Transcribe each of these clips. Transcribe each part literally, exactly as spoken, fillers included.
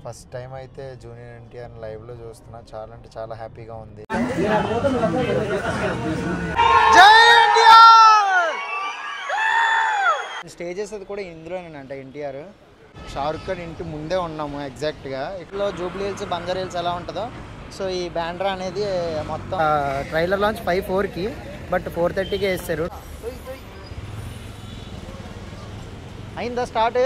First time అయితే junior NTR లైవ్లో చూస్తున్నా. చాలా అంటే చాలా హ్యాపీగా ఉంది. స్టే చేసేది కూడా ఇందులోనేనంట ఎన్టీఆర్. షారుఖ్ ఖాన్ ఇంటి ముందే ఉన్నాము ఎగ్జాక్ట్గా. ఇట్లో జూబ్లీ హిల్స్, బంజారా హిల్స్ ఎలా ఉంటుందో సో ఈ బ్యాండ్రా అనేది మొత్తం ట్రైలర్ లాంచ్ ఫైవ్ ఫోర్కి బట్ ఫోర్ థర్టీకి వేస్తారు. అయిందా స్టార్ట్?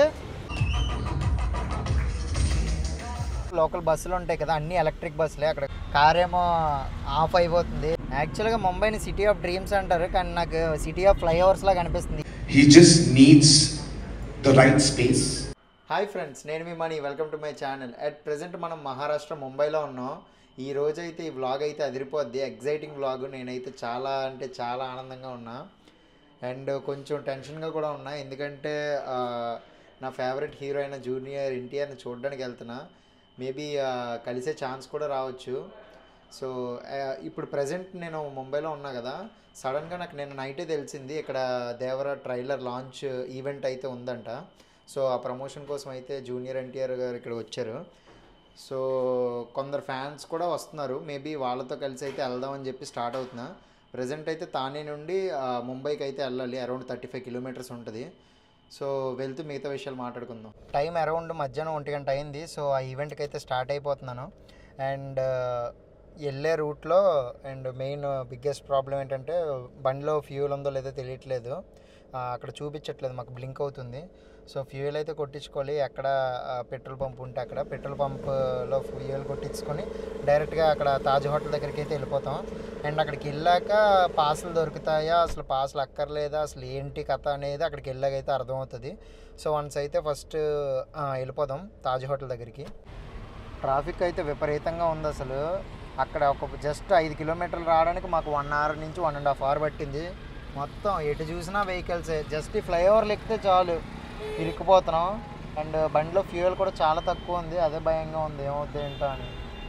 లోకల్ బస్సులు ఉంటాయి కదా, అన్ని ఎలక్ట్రిక్ బస్సులే. అక్కడ కార్ ఏమో ఆఫ్ అయిపోతుంది. యాక్చువల్గా ముంబైని సిటీ ఆఫ్ డ్రీమ్స్ అంటారు, కానీ నాకు సిటీ ఆఫ్ ఫ్లైఓవర్స్ లాగా అనిపిస్తుంది. He just needs the right space. Hi friends, నేను మీ Mani. Welcome to my channel. At present మనం మహారాష్ట్ర ముంబైలో ఉన్నాం. ఈ రోజు అయితే ఈ వ్లాగ్ అయితే అదిరిపోద్ది. Exciting vlog. నేనైతే చాలా అంటే చాలా ఆనందంగా ఉన్నా అండ్ కొంచెం టెన్షన్గా కూడా ఉన్నా. ఎందుకంటే నా ఫేవరెట్ హీరో అయిన జూనియర్ ఎన్టీఆర్ని చూడడానికి వెళ్తున్నా. మేబీ కలిసే ఛాన్స్ కూడా రావచ్చు. సో ఇప్పుడు ప్రజెంట్ నేను ముంబైలో ఉన్నా కదా, సడన్గా నాకు నేను నైటే తెలిసింది ఇక్కడ దేవరా ట్రైలర్ లాంచ్ ఈవెంట్ అయితే ఉందంట. సో ఆ ప్రమోషన్ కోసం అయితే జూనియర్ ఎన్టీఆర్ గారు ఇక్కడ వచ్చారు. సో కొందరు ఫ్యాన్స్ కూడా వస్తున్నారు. మేబీ వాళ్ళతో కలిసి అయితే వెళ్దామని చెప్పి స్టార్ట్ అవుతున్నా. ప్రజెంట్ అయితే తానే నుండి ముంబైకి అయితే వెళ్ళాలి. అరౌండ్ థర్టీ ఫైవ్ కిలోమీటర్స్ ఉంటుంది. సో వెళ్తూ మిగతా విషయాలు మాట్లాడుకుందాం. టైం అరౌండ్ మధ్యాహ్నం ఒంటి గంట అయింది. సో ఆ ఈవెంట్కి అయితే స్టార్ట్ అయిపోతున్నాను. అండ్ వెళ్ళే రూట్లో అండ్ మెయిన్ బిగ్గెస్ట్ ప్రాబ్లం ఏంటంటే బండిలో ఫ్యూయల్ ఉందో లేదో తెలియట్లేదు. అక్కడ చూపించట్లేదు, మాకు బ్లింక్ అవుతుంది. సో ఫ్యూయల్ అయితే కొట్టించుకోవాలి. ఎక్కడ పెట్రోల్ పంప్ ఉంటే అక్కడ పెట్రోల్ పంప్లో ఫ్యూయల్ కొట్టించుకొని డైరెక్ట్గా అక్కడ తాజ్ హోటల్ దగ్గరికి అయితే వెళ్ళిపోతాం. అండ్ అక్కడికి వెళ్ళాక పాసులు దొరుకుతాయా, అసలు పాసులు అక్కర్లేదా, అసలు ఏంటి కథ అనేది అక్కడికి వెళ్ళాక అయితే అర్థమవుతుంది. సో వన్స్ అయితే ఫస్ట్ వెళ్ళిపోదాం తాజ్ హోటల్ దగ్గరికి. ట్రాఫిక్ అయితే విపరీతంగా ఉంది. అసలు అక్కడ ఒక జస్ట్ ఐదు కిలోమీటర్లు రావడానికి మాకు వన్ అవర్ నుంచి వన్ అండ్ హాఫ్ అవర్ పట్టింది. మొత్తం ఎటు చూసినా వెహికల్సే. జస్ట్ ఈ ఫ్లైఓవర్లు ఎక్కితే చాలు ఇరుక్కుపోతున్నాం. అండ్ బండిలో ఫ్యూయల్ కూడా చాలా తక్కువ ఉంది. అదే భయంగా ఉంది, ఏమవుతుంది ఏంటో అని.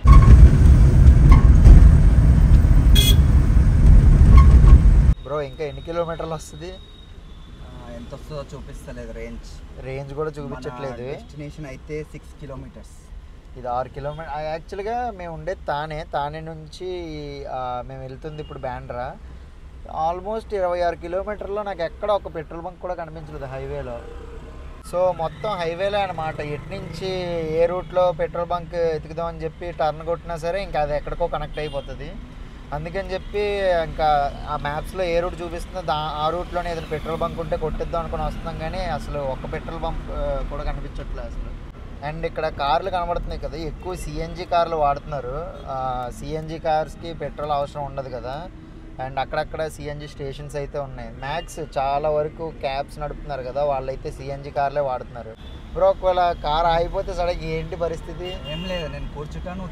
బ్రో ఇంకా ఎన్ని కిలోమీటర్లు వస్తుంది? ఎంత వస్తుందో చూపిస్తలేదు. రేంజ్ రేంజ్ కూడా చూపించట్లేదు. డెస్టినేషన్ అయితే సిక్స్ కిలోమీటర్స్. ఇది ఆరు కిలోమీటర్. యాక్చువల్గా మేము ఉండేది తానే. తానే నుంచి మేము వెళ్తుంది ఇప్పుడు బ్యాండ్రా. ఆల్మోస్ట్ ఇరవై ఆరు కిలోమీటర్లో నాకు ఎక్కడ ఒక పెట్రోల్ బంక్ కూడా కనిపించలేదు హైవేలో. సో మొత్తం హైవేలే అనమాట. ఎటు నుంచి ఏ రూట్లో పెట్రోల్ బంక్ ఎతుకుదామని చెప్పి టర్న్ కొట్టినా సరే ఇంకా అది ఎక్కడికో కనెక్ట్ అయిపోతుంది. అందుకని చెప్పి ఇంకా ఆ మ్యాప్స్లో ఏ రూట్ చూపిస్తుందో దా ఆ రూట్లోనే ఏదైనా పెట్రోల్ బంక్ ఉంటే కొట్టిద్దాం అనుకుని వస్తున్నాం, కానీ అసలు ఒక్క పెట్రోల్ బంక్ కూడా కనిపించట్లేదు అసలు. అండ్ ఇక్కడ కార్లు కనబడుతున్నాయి కదా, ఎక్కువ సిఎన్జి కార్లు వాడుతున్నారు. సిఎన్జి కార్స్కి పెట్రోల్ అవసరం ఉండదు కదా. అండ్ అక్కడక్కడ సిఎన్జి స్టేషన్స్ అయితే ఉన్నాయి. మ్యాక్స్ చాలా వరకు క్యాబ్స్ నడుపుతున్నారు కదా, వాళ్ళైతే సిఎన్జి కార్లే వాడుతున్నారు. బ్రో ఒకవేళ కార్ ఆగిపోతే సడన్గా ఏంటి పరిస్థితి? ఏం లేదు, నేను కూర్చుంటాను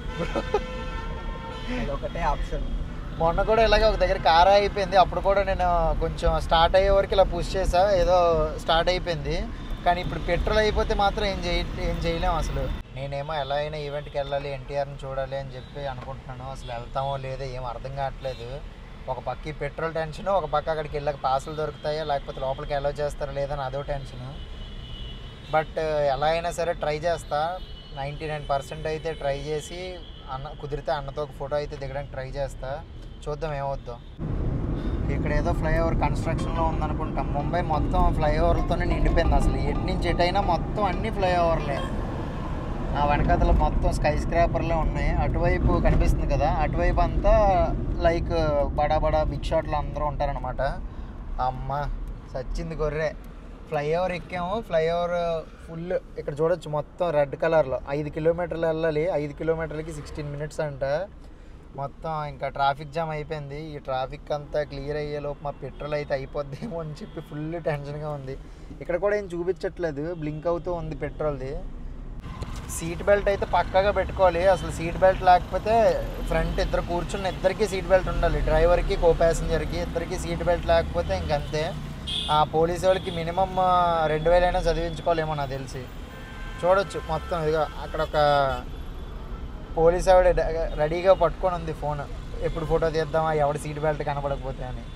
ఒకటే ఆప్షన్. మొన్న కూడా ఇలాగే ఒక దగ్గర కార్ అయిపోయింది. అప్పుడు కూడా నేను కొంచెం స్టార్ట్ అయ్యే వరకు ఇలా పుష్ చేసా, ఏదో స్టార్ట్ అయిపోయింది. కానీ ఇప్పుడు పెట్రోల్ అయిపోతే మాత్రం ఏం చేయ ఏం చేయలేము అసలు. నేనేమో ఎలా అయినా ఈవెంట్కి వెళ్ళాలి, ఎన్టీఆర్ని చూడాలి అని చెప్పి అనుకుంటున్నాను. అసలు వెళ్తామో లేదో ఏం అర్థం కావట్లేదు. ఒక పక్క ఈ పెట్రోల్ టెన్షను, ఒక పక్క అక్కడికి వెళ్ళాక పాసులు దొరుకుతాయా లేకపోతే లోపలికి ఎలా చేస్తారో లేదని అదో టెన్షను. బట్ ఎలా అయినా సరే ట్రై చేస్తా. నైంటీ నైన్ పర్సెంట్ అయితే ట్రై చేసి అన్న కుదిరితే అన్నతో ఒక ఫోటో అయితే దిగడానికి ట్రై చేస్తా. చూద్దాం ఏమవుద్దాం. ఇక్కడ ఏదో ఫ్లైఓవర్ కన్స్ట్రక్షన్లో ఉందనుకుంటాం. ముంబై మొత్తం ఫ్లైఓవర్లతోనే నిండిపోయింది. అసలు ఎటు నుంచి ఎటైనా మొత్తం అన్ని ఫ్లైఓవర్లే. ఆ వెనకాతల మొత్తం స్కై స్క్రాపర్లే ఉన్నాయి. అటువైపు కనిపిస్తుంది కదా, అటువైపు అంతా లైక్ బడా బడా బిగ్ షాట్లు అందరూ ఉంటారనమాట. అమ్మ సచ్చింది గొర్రె. ఫ్లైఓవర్ ఎక్కాము. ఫ్లైఓవర్ ఫుల్ ఇక్కడ చూడొచ్చు మొత్తం రెడ్ కలర్లో. ఐదు కిలోమీటర్లు వెళ్ళాలి. ఐదు కిలోమీటర్లకి సిక్స్టీన్ మినిట్స్ అంట. మొత్తం ఇంకా ట్రాఫిక్ జామ్ అయిపోయింది. ఈ ట్రాఫిక్ అంతా క్లియర్ అయ్యేలోపు మా పెట్రోల్ అయితే అయిపోద్దేమో అని చెప్పి ఫుల్ టెన్షన్గా ఉంది. ఇక్కడ కూడా ఏం చూపించట్లేదు, బ్లింక్ అవుతూ ఉంది పెట్రోల్ది. సీట్ బెల్ట్ అయితే పక్కాగా పెట్టుకోవాలి. అసలు సీట్ బెల్ట్ లేకపోతే ఫ్రంట్ ఇద్దరు కూర్చున్న ఇద్దరికి సీట్ బెల్ట్ ఉండాలి. డ్రైవర్కి కో ప్యాసింజర్కి ఇద్దరికి సీట్ బెల్ట్ లేకపోతే ఇంకంతే. ఆ పోలీసు వాళ్ళకి మినిమం రెండు వేలైనా చదివించుకోవాలేమో నాకు తెలిసి. చూడొచ్చు మొత్తం ఇదిగా అక్కడ ఒక పోలీస్ ఆవిడ రెడీగా పట్టుకొని ఉంది ఫోన్. ఎప్పుడు ఫోటో తీద్దామా ఎవడి సీట్ బెల్ట్ కనపడకపోతే అని.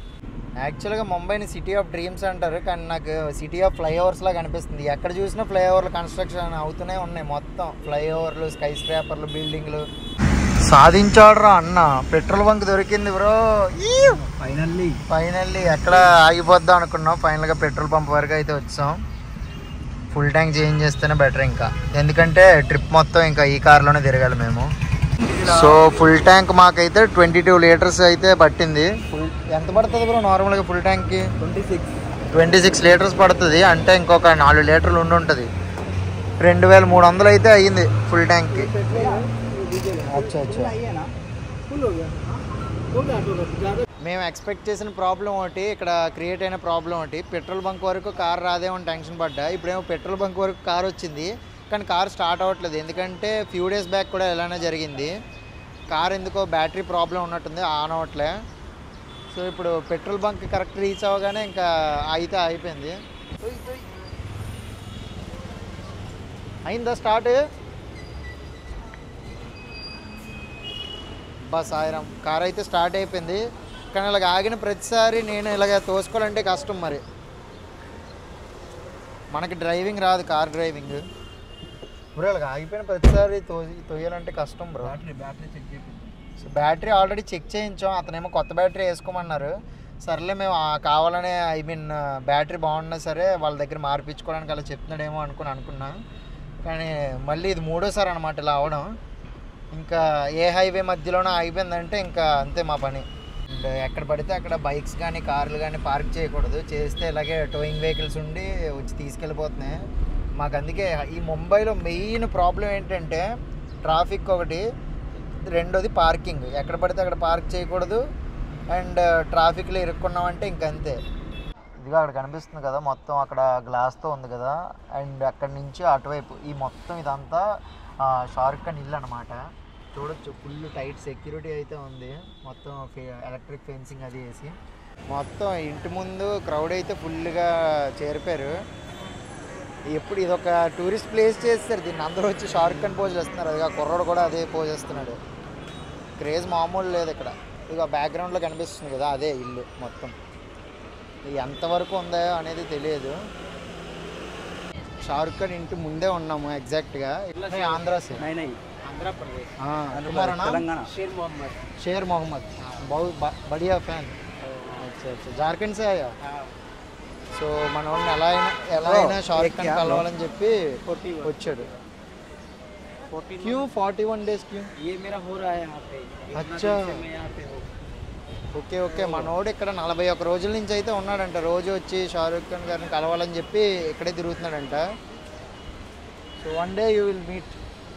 యాక్చువల్గా ముంబైని సిటీ ఆఫ్ డ్రీమ్స్ అంటారు, కానీ నాకు సిటీ ఆఫ్ ఫ్లైఓవర్స్లా కనిపిస్తుంది. ఎక్కడ చూసినా ఫ్లైఓవర్లు కన్స్ట్రక్షన్ అవుతూనే ఉన్నాయి. మొత్తం ఫ్లైఓవర్లు, స్కై స్క్రాపర్లు, బిల్డింగ్లు. సాధించాడురా అన్న, పెట్రోల్ బంక్ దొరికింది బ్రో. ఫైనల్లీ ఫైనల్లీ ఎక్కడ ఆగిపోద్దాం అనుకున్నాం, ఫైనల్గా పెట్రోల్ పంప్ వరకు అయితే వచ్చాం. ఫుల్ ట్యాంక్ చేంజ్ చేస్తేనే బెటర్, ఇంకా ఎందుకంటే ట్రిప్ మొత్తం ఇంకా ఈ కార్లోనే తిరగాలి మేము. సో ఫుల్ ట్యాంక్ మాకైతే ట్వంటీ టూ లీటర్స్ అయితే పట్టింది. ఫుల్ ఎంత పడుతుంది బ్రో నార్మల్గా ఫుల్ ట్యాంక్కి? Twenty six twenty six litres పడుతుంది. అంటే ఇంకొక నాలుగు లీటర్లు ఉండి ఉంటుంది. రెండు వేల మూడు వందలు అయితే అయ్యింది ఫుల్ ట్యాంక్కి. అచ్చా అచ్చా. మేము ఎక్స్పెక్ట్ చేసిన ప్రాబ్లం ఒకటి, ఇక్కడ క్రియేట్ అయిన ప్రాబ్లం ఒకటి. పెట్రోల్ బంక్ వరకు కార్ రాదేమో టెన్షన్ పడ్డా. ఇప్పుడేమో పెట్రోల్ బంక్ వరకు కార్ వచ్చింది, కానీ కార్ స్టార్ట్ అవ్వట్లేదు. ఎందుకంటే ఫ్యూ డేస్ బ్యాక్ కూడా ఇలానే జరిగింది. కార్ ఎందుకో బ్యాటరీ ప్రాబ్లం ఉన్నట్టుంది, ఆన్ అవ్వట్లే. సో ఇప్పుడు పెట్రోల్ బంక్ కరెక్ట్ రీచ్ అవ్వగానే ఇంకా అయితే అయిపోయింది. అయిందా స్టార్ట్? బస్ ఆయిరం కార్ అయితే స్టార్ట్ అయిపోయింది. కానీ ఇలాగ ఆగిన ప్రతిసారి నేను ఇలాగ తోసుకోవాలంటే కష్టం. మరి మనకి డ్రైవింగ్ రాదు, కార్ డ్రైవింగ్. బ్రో ఇలాగ ఆగిపోయిన ప్రతిసారి తో తోయాలంటే కష్టం బ్రో. బ్యాటరీ బ్యాటరీ చెక్ చేయించాం. సో బ్యాటరీ ఆల్రెడీ చెక్ చేయించాం. అతనేమో కొత్త బ్యాటరీ వేసుకోమన్నారు. సర్లే మేము కావాలనే ఐ మీన్ బ్యాటరీ బాగున్నా సరే వాళ్ళ దగ్గర మార్పించుకోవడానికి అలా చెప్తున్నాడేమో అనుకుని అనుకున్నా. కానీ మళ్ళీ ఇది మూడోసారి అనమాట ఇలా అవడం. ఇంకా ఏ హైవే మధ్యలోనో ఆగిపోయిందంటే ఇంకా అంతే మా పని. అండ్ ఎక్కడ పడితే అక్కడ బైక్స్ కానీ కార్లు కానీ పార్క్ చేయకూడదు. చేస్తే ఇలాగే టోయింగ్ వెహికల్స్ ఉండి వచ్చి తీసుకెళ్ళిపోతున్నాయి. మాకు అందుకే ఈ ముంబైలో మెయిన్ ప్రాబ్లం ఏంటంటే ట్రాఫిక్ ఒకటి, రెండోది పార్కింగ్. ఎక్కడ పడితే అక్కడ పార్క్ చేయకూడదు. అండ్ ట్రాఫిక్లో ఇరుక్కున్నామంటే ఇంకంతే. ఇదిగా అక్కడ కనిపిస్తుంది కదా మొత్తం, అక్కడ గ్లాస్తో ఉంది కదా. అండ్ అక్కడి నుంచి అటువైపు ఈ మొత్తం ఇదంతా షారుఖ్ ఖాన్ ఇల్లు అనమాట. చూడొచ్చు, ఫుల్ టైట్ సెక్యూరిటీ అయితే ఉంది. మొత్తం ఎలక్ట్రిక్ ఫెన్సింగ్ అది వేసి మొత్తం ఇంటి ముందు క్రౌడ్ అయితే ఫుల్గా చేరిపారు. ఎప్పుడు ఇదొక టూరిస్ట్ ప్లేస్ చేస్తారు దీన్ని. అందరూ వచ్చి షారుఖ్ ఖాన్ పోజులు వేస్తున్నారు. అది కుర్రోడు కూడా అదే పోజ్ వేస్తున్నాడు. క్రేజ్ మామూలు లేదు ఇక్కడ. ఇక బ్యాక్గ్రౌండ్లో కనిపిస్తుంది కదా, అదే ఇల్లు మొత్తం. ఎంతవరకు ఉందో అనేది తెలియదు. షారుఖ్ ఖాన్ ఇంటి ముందే ఉన్నాము ఎగ్జాక్ట్గా. ఆంధ్ర ఆంధ్రప్రదేశ్ తెలంగాణ. షేర్ మొహమ్మద్ బడియా ఫ్యాన్. అచ్చా అచ్చా, జార్ఖండ్ సే ఆయా. సో మన వాడిని ఎలా అయినా ఎలా అయినా షారుఖ్ ఖాన్ కలవాలని చెప్పి వచ్చాడు. క్యూ ఫార్టీ వన్ డేస్ క్యూ. అచ్చా ఓకే ఓకే. మనోడు ఇక్కడ నలభై ఒక్క రోజుల నుంచి అయితే ఉన్నాడంట. రోజు వచ్చి షారుఖ్ ఖాన్ గారిని కలవాలని చెప్పి ఇక్కడే తిరుగుతున్నాడంట. So one day you will meet.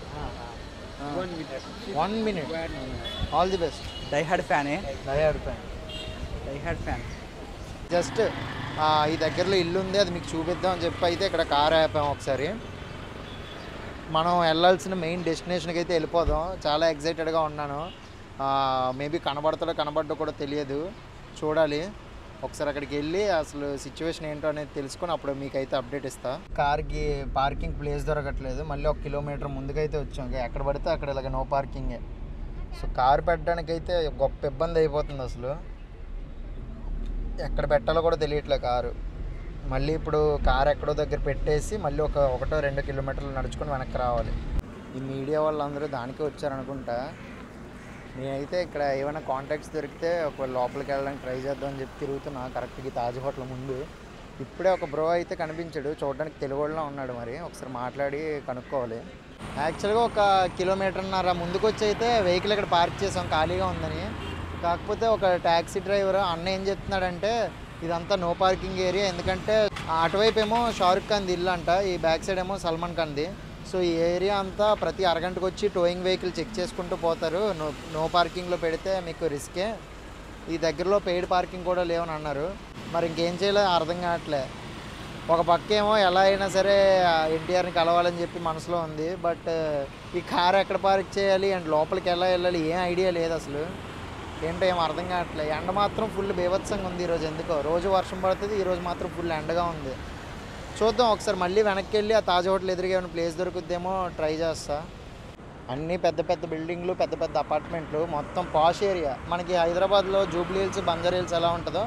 One minute. All the best. Die hard fan die hard fan die hard fan just ఈ దగ్గరలో ఇల్లు ఉంది, అది మీకు చూపిద్దాం అని చెప్పి అయితే ఇక్కడ కార్ ఆపాం. ఒకసారి మనం వెళ్ళాల్సిన మెయిన్ డెస్టినేషన్కి అయితే వెళ్ళిపోదాం. చాలా ఎక్సైటెడ్గా ఉన్నాను. మేబీ కనబడతాడో కనబడ్డో కూడా తెలియదు, చూడాలి. ఒకసారి అక్కడికి వెళ్ళి అసలు సిచ్యువేషన్ ఏంటో అనేది తెలుసుకొని అప్పుడు మీకైతే అప్డేట్ ఇస్తా. కార్కి పార్కింగ్ ప్లేస్ దొరకట్లేదు. మళ్ళీ ఒక కిలోమీటర్ ముందుకైతే వచ్చాం. ఎక్కడ పడితే అక్కడ ఇలాగ నో పార్కింగే. సో కార్ పెట్టడానికి అయితే గొప్ప ఇబ్బంది అయిపోతుంది. అసలు ఎక్కడ పెట్టాలో కూడా తెలియట్లే కారు. మళ్ళీ ఇప్పుడు కార్ ఎక్కడో దగ్గర పెట్టేసి మళ్ళీ ఒక ఒకటో రెండు కిలోమీటర్లు నడుచుకొని వెనక్కి రావాలి. ఈ మీడియా వాళ్ళందరూ దానికే వచ్చారనుకుంటా. నేనైతే ఇక్కడ ఏమైనా కాంటాక్ట్స్ దొరికితే ఒక లోపలికి వెళ్ళడానికి ట్రై చేద్దామని చెప్పి తిరుగుతున్నా కరెక్ట్గా తాజ్ హోటల్ ముందు. ఇప్పుడే ఒక బ్రో అయితే కనిపించాడు, చూడడానికి తెలుగులో ఉన్నాడు. మరి ఒకసారి మాట్లాడి కనుక్కోవాలి. యాక్చువల్గా ఒక కిలోమీటర్న్నర ముందుకు వచ్చి అయితే వెహికల్ ఇక్కడ పార్క్ చేసాం ఖాళీగా ఉందని. కాకపోతే ఒక ట్యాక్సీ డ్రైవర్ అన్న ఏం చెప్తున్నాడంటే ఇదంతా నో పార్కింగ్ ఏరియా, ఎందుకంటే అటువైపు ఏమో షారుఖ్ ఖాన్ది ఇల్లు అంట, ఈ బ్యాక్ సైడ్ ఏమో సల్మాన్ ఖాన్ది. సో ఈ ఏరియా అంతా ప్రతి అరగంటకు వచ్చి టోయింగ్ వెహికల్ చెక్ చేసుకుంటూ పోతారు. నో నో పార్కింగ్లో పెడితే మీకు రిస్కే. ఈ దగ్గరలో పెయిడ్ పార్కింగ్ కూడా లేవని అన్నారు. మరి ఇంకేం చేయలేదు అర్థం కావట్లే. ఒక పక్క ఏమో ఎలా అయినా సరే ఎన్టీఆర్ని కలవాలని చెప్పి మనసులో ఉంది. బట్ ఈ కార్ ఎక్కడ పార్క్ చేయాలి అండ్ లోపలికి ఎలా వెళ్ళాలి ఏం ఐడియా లేదు అసలు. ఏంటో ఏం అర్థం కావట్లేదు. ఎండ మాత్రం ఫుల్ బీభత్సంగా ఉంది ఈరోజు. ఎందుకో రోజు వర్షం పడుతుంది, ఈరోజు మాత్రం ఫుల్ ఎండగా ఉంది. చూద్దాం ఒకసారి మళ్ళీ వెనక్కి వెళ్ళి ఆ తాజ్ హోటల్ ఎదురుగా ఏమైనా ప్లేస్ దొరుకుద్దేమో ట్రై చేస్తా. అన్నీ పెద్ద పెద్ద బిల్డింగ్లు, పెద్ద పెద్ద అపార్ట్మెంట్లు, మొత్తం పాష్ ఏరియా. మనకి హైదరాబాద్లో జూబ్లీ హిల్స్, బంజారా హిల్స్ ఎలా ఉంటుందో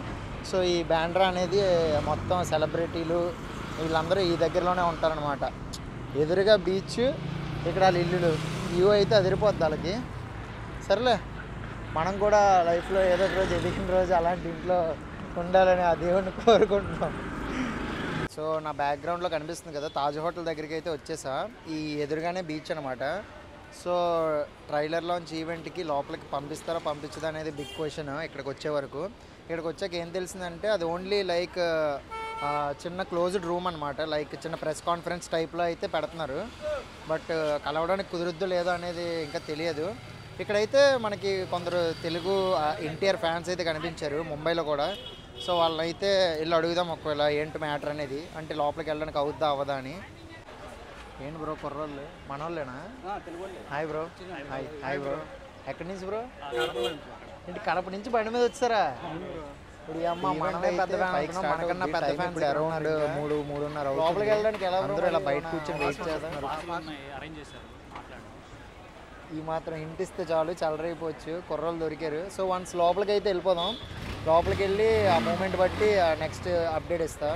సో ఈ బ్యాండ్రా అనేది మొత్తం సెలబ్రిటీలు వీళ్ళందరూ ఈ దగ్గరలోనే ఉంటారనమాట. ఎదురుగా బీచ్, ఇక్కడ వాళ్ళ ఇల్లులు, వ్యూ అయితే అదిరిపోద్ది వాళ్ళకి. సరేలే, మనం కూడా లైఫ్లో ఏదో ఒక రోజు ఎదిగిన రోజు అలాంటి ఇంట్లో ఉండాలని ఆ దేవుడిని కోరుకుంటున్నాం. సో నా బ్యాక్గ్రౌండ్లో కనిపిస్తుంది కదా, తాజ్ హోటల్ దగ్గరికి అయితే వచ్చేసా. ఈ ఎదురుగానే బీచ్ అనమాట. సో ట్రైలర్ లాంచ్ ఈవెంట్కి లోపలికి పంపిస్తారా పంపించదా అనేది బిగ్ క్వశ్చన్. ఇక్కడికి వచ్చే వరకు ఇక్కడికి వచ్చాక ఏం తెలిసిందంటే అది ఓన్లీ లైక్ చిన్న క్లోజ్డ్ రూమ్ అనమాట. లైక్ చిన్న ప్రెస్ కాన్ఫరెన్స్ టైప్లో అయితే పెడుతున్నారు. బట్ కలవడానికి కుదురుద్దో లేదో అనేది ఇంకా తెలియదు. ఇక్కడైతే మనకి కొందరు తెలుగు ఎన్టీఆర్ ఫ్యాన్స్ అయితే కనిపించారు ముంబైలో కూడా. సో వాళ్ళనైతే వెళ్ళి అడుగుదాం ఒకవేళ ఏంటి మ్యాటర్ అనేది, అంటే లోపలికి వెళ్ళడానికి అవుద్దా అవ్వదా అని. ఏంటి బ్రో కుర్రోళ్ళు మనోళ్ళేనా? Hi bro. Hi hi bro. ఎక్కడి నుంచి బ్రో? ఇంటి కడప నుంచి బండి మీద వచ్చారా? ఇప్పుడు అమ్మ మనమే పెద్ద ఫ్యాన్స్, మనకన్నా పెద్ద ఫ్యాన్స్ అరౌండ్ మూడు మూడున్నర లోపలికి వెళ్ళడానికి ఎలా అందరూ ఇలా బయట కూర్చొని వెయిట్ చేస్తున్నారు. ఈ మాత్రం ఇంటిస్తే చాలు చల్లరైపోవచ్చు, కుర్రోళ్ళు దొరికారు. సో వన్స్ లోపలికి అయితే వెళ్ళిపోదాం. లోపలికి వెళ్ళి ఆ మూమెంట్ బట్టి నెక్స్ట్ అప్డేట్ ఇస్తా.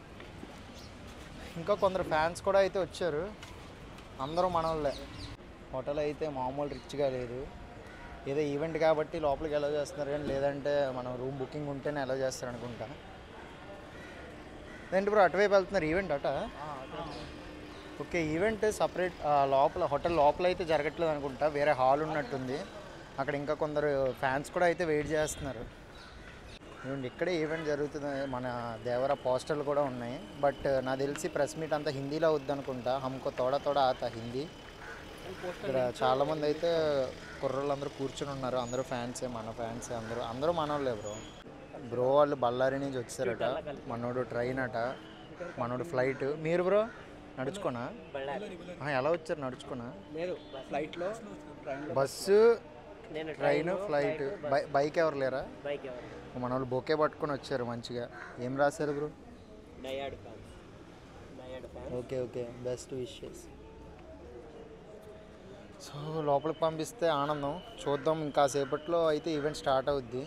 ఇంకా కొందరు ఫ్యాన్స్ కూడా అయితే వచ్చారు, అందరూ మనోళ్ళే. హోటల్ అయితే మామూలు రిచ్గా లేదు. ఏదో ఈవెంట్ కాబట్టి లోపలికి ఎలా చేస్తున్నారు, కానీ లేదంటే మనం రూమ్ బుకింగ్ ఉంటేనే ఎలా చేస్తారు అనుకుంటా. ఏంటి బ్రో అటువైపు వెళ్తున్నారు ఈవెంట్ అట? ఓకే, ఈవెంట్ సపరేట్ లోపల హోటల్ లోపల అయితే జరగట్లేదు అనుకుంటా, వేరే హాల్ ఉన్నట్టుంది. అక్కడ ఇంకా కొందరు ఫ్యాన్స్ కూడా అయితే వెయిట్ చేస్తున్నారు. ఇక్కడే ఈవెంట్ జరుగుతుంది. మన దేవరా పోస్టర్లు కూడా ఉన్నాయి. బట్ నాకు తెలిసి ప్రెస్ మీట్ అంతా హిందీలో అవుద్ది అనుకుంటా. హమ్కో తోడా తోడా ఆత హిందీ. ఇక్కడ చాలామంది అయితే కుర్రోళ్ళు అందరూ కూర్చుని ఉన్నారు. అందరూ ఫ్యాన్సే, మన ఫ్యాన్సే, అందరూ అందరూ మనోళ్ళే బ్రో. బ్రో వాళ్ళు బళ్ళారి నుంచి వచ్చారట. మనోడు ట్రైన్ అట, మనోడు ఫ్లైట్. మీరు బ్రో నడుచుకోనా? ఎలా వచ్చారు నడుచుకోనా? ఫ్లైట్లో బస్సు, ట్రైన్, ఫ్లైట్, బైక్ ఎవరు లేరా? మన వాళ్ళు బొకే పట్టుకొని వచ్చారు మంచిగా. ఏం రాశారు bro? Okay okay, best wishes. So లోపలికి పంపిస్తే ఆనందం. చూద్దాం, ఇంకా సేపట్లో అయితే ఈవెంట్ స్టార్ట్ అవుద్ది.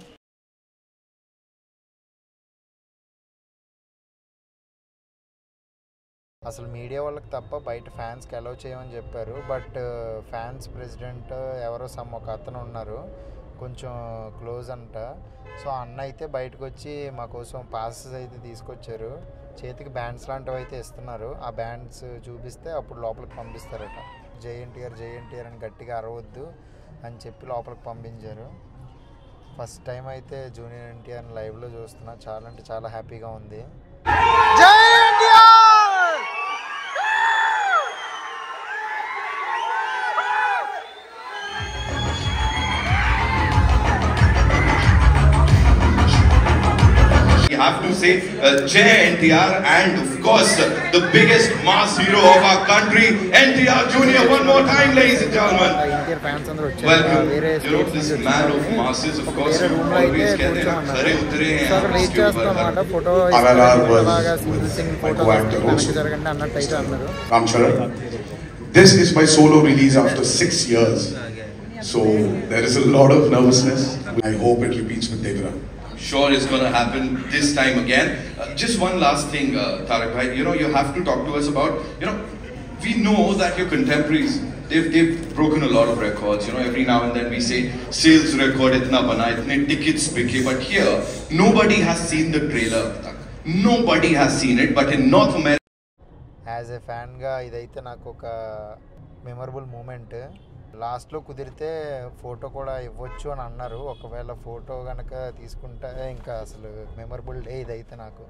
అసలు మీడియా వాళ్ళకి తప్ప బయట ఫ్యాన్స్కి అలౌ చేయమని చెప్పారు. బట్ ఫ్యాన్స్ ప్రెసిడెంట్ ఎవరో సమ్ ఒక అతను ఉన్నారు, కొంచెం క్లోజ్ అంట. సో అన్న అయితే బయటకు వచ్చి మా కోసం పాసెస్ అయితే తీసుకొచ్చారు. చేతికి బ్యాండ్స్ లాంటివి అయితే ఇస్తున్నారు. ఆ బ్యాండ్స్ చూపిస్తే అప్పుడు లోపలికి పంపిస్తారట. జై ఎన్టీఆర్ జై ఎన్టీఆర్ అని గట్టిగా అరవద్దు అని చెప్పి లోపలికి పంపించారు. ఫస్ట్ టైం అయితే జూనియర్ ఎన్టీఆర్ని లైవ్లో చూస్తున్నా. చాలా అంటే చాలా హ్యాపీగా ఉంది. జై NTR! We have to say uh, Jai N T R, and of course uh, the biggest mass hero of our country, N T R Junior. One more time, ladies and gentlemen. Welcome. You know, this man of masses, of course, you always get there. Khare utre hain. R R R was my co-actor host, Ram Charan. This is my solo release after six years, so there is a lot of nervousness. I hope it repeats with Devra. Sure, it's going to happen this time again. Uh, just one last thing, uh, Tarak bhai, you know, you have to talk to us about, you know, we know that your contemporaries, they've, they've broken a lot of records. You know, every now and then we say, sales record itna bana, itne tickets bike, but here, nobody has seen the trailer. Nobody has seen it, but in North America... As a fan ga, idaithe naaku oka memorable moment. లాస్ట్లో కుదిరితే photo కూడా ఇవ్వచ్చు అని అన్నారు. ఒకవేళ photo కనుక తీసుకుంటే ఇంకా అసలు మెమరబుల్ డే ఇదైతే నాకు.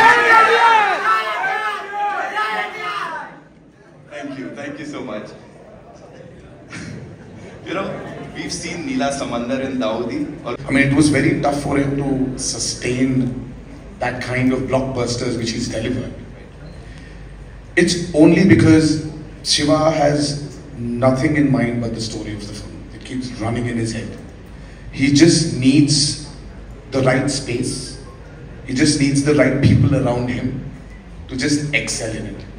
Thank you, thank you so much. You know, we've seen Neela Samandar in Dawoodi. I mean, it was very tough for him to sustain that kind of blockbusters which he's delivered. It's only because Shiva has nothing in mind but the story of the film. It keeps running in his head. He just needs the right space. He just needs the right people around him to just excel in it.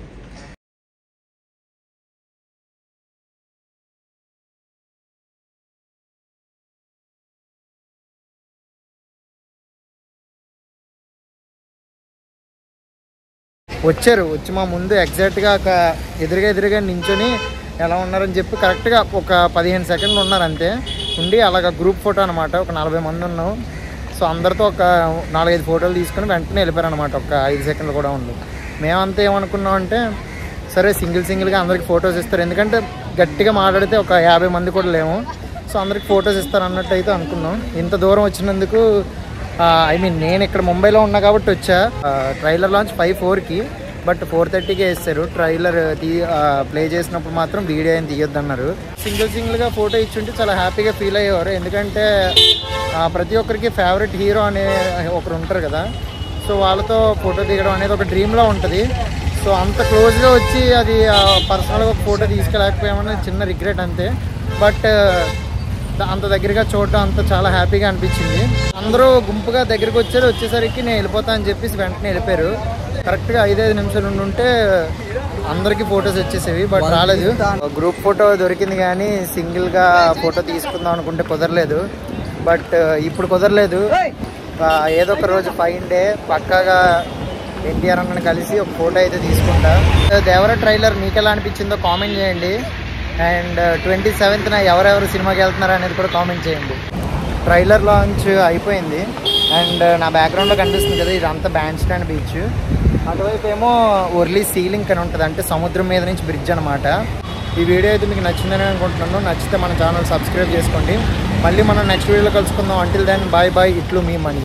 వచ్చారు. వచ్చి మా ముందు ఎగ్జాక్ట్గా ఒక ఎదురుగా ఎదురుగా నించొని ఎలా ఉన్నారని చెప్పి కరెక్ట్గా ఒక పదిహేను సెకండ్లు ఉన్నారు అంతే. ఉండి అలాగ గ్రూప్ ఫోటో అనమాట. ఒక నలభై మంది ఉన్నాం. సో అందరితో ఒక నాలుగైదు ఫోటోలు తీసుకొని వెంటనే వెళ్ళిపోయారు అనమాట. ఒక ఐదు సెకండ్లు కూడా ఉంది. మేమంతా ఏమనుకున్నాం అంటే సరే సింగిల్ సింగిల్గా అందరికి ఫొటోస్ ఇస్తారు, ఎందుకంటే గట్టిగా మాట్లాడితే ఒక యాభై మంది కూడా లేము. సో అందరికి ఫొటోస్ ఇస్తారు అన్నట్టు అయితే అనుకున్నాం. ఇంత దూరం వచ్చినందుకు ఐ మీన్ నేను ఇక్కడ ముంబైలో ఉన్నా కాబట్టి వచ్చా. ట్రైలర్ లాంచ్ ఫైవ్ ఫోర్కి బట్ ఫోర్ థర్టీకే వేస్తారు. ట్రైలర్ తీ ప్లే చేసినప్పుడు మాత్రం వీడియో ఏం తీయొద్దు అన్నారు. సింగిల్ సింగిల్గా ఫోటో ఇచ్చుంటే చాలా హ్యాపీగా ఫీల్ అయ్యేవారు, ఎందుకంటే ప్రతి ఒక్కరికి ఫేవరెట్ హీరో అనే ఒకరు ఉంటారు కదా. సో వాళ్ళతో ఫోటో దిగడం అనేది ఒక డ్రీమ్లా ఉంటుంది. సో అంత క్లోజ్గా వచ్చి అది పర్సనల్గా ఫోటో తీసుకెళ్ళకపోయామని చిన్న రిగ్రెట్ అంతే. బట్ అంత దగ్గరగా చూడటం అంత చాలా హ్యాపీగా అనిపించింది. అందరూ గుంపుగా దగ్గరికి వచ్చారు. వచ్చేసరికి నేను వెళ్ళిపోతా అని చెప్పేసి వెంటనే వెళ్ళిపోయారు. కరెక్ట్గా ఐదైదు నిమిషాలు ఉండి ఉంటే అందరికీ ఫొటోస్ వచ్చేసేవి, బట్ రాలేదు. గ్రూప్ ఫోటో దొరికింది కానీ సింగిల్గా ఫోటో తీసుకుందాం అనుకుంటే కుదరలేదు. బట్ ఇప్పుడు కుదరలేదు. ఏదో ఒక రోజు ఫైన్ డే పక్కాగా ఎన్టీఆర్ అన్నని కలిసి ఒక ఫోటో అయితే తీసుకుంటా. దేవర ట్రైలర్ మీకు ఎలా అనిపించిందో కామెంట్ చేయండి. అండ్ ట్వంటీ సెవెంత్న ఎవరెవరు సినిమాకి వెళ్తున్నారు అనేది కూడా కామెంట్ చేయండి. ట్రైలర్ లాంచ్ అయిపోయింది. అండ్ నా బ్యాక్గ్రౌండ్లో కనిపిస్తుంది కదా, ఇదంతా బ్యాండ్ స్టాండ్ బీచ్. అటువైపు ఏమో ఓర్లీ సీలింగ్ అని ఉంటుంది, అంటే సముద్రం మీద నుంచి బ్రిడ్జ్ అనమాట. ఈ వీడియో అయితే మీకు నచ్చిందని అనుకుంటున్నాను. నచ్చితే మన ఛానల్ సబ్స్క్రైబ్ చేసుకోండి. మళ్ళీ మనం నెక్స్ట్ వీడియోలో కలుసుకుందాం. Until then bye bye. ఇట్లు మీ మనీ.